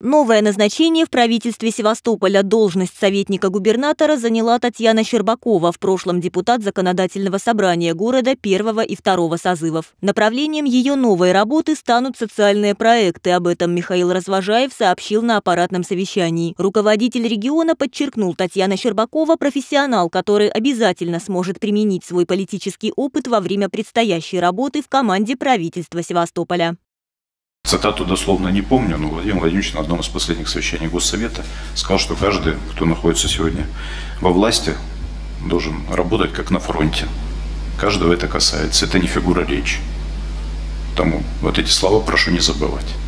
Новое назначение в правительстве Севастополя. Должность советника губернатора заняла Татьяна Щербакова, в прошлом депутат Законодательного собрания города первого и второго созывов. Направлением ее новой работы станут социальные проекты. Об этом Михаил Развожаев сообщил на аппаратном совещании. Руководитель региона подчеркнул, Татьяна Щербакова – профессионал, который обязательно сможет применить свой политический опыт во время предстоящей работы в команде правительства Севастополя. Цитату дословно не помню, но Владимир Владимирович на одном из последних совещаний Госсовета сказал, что каждый, кто находится сегодня во власти, должен работать как на фронте. Каждого это касается. Это не фигура речи. Потому вот эти слова прошу не забывать.